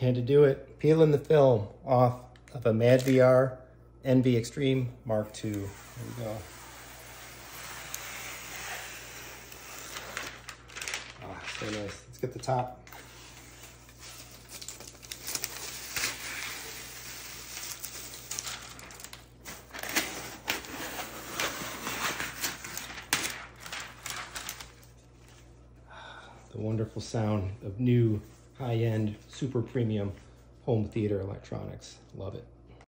Had to do it. Peeling the film off of a madVR NV Extreme Mark II. There we go. Ah, so nice. Let's get the top. The wonderful sound of new, high-end, super premium home theater electronics. Love it.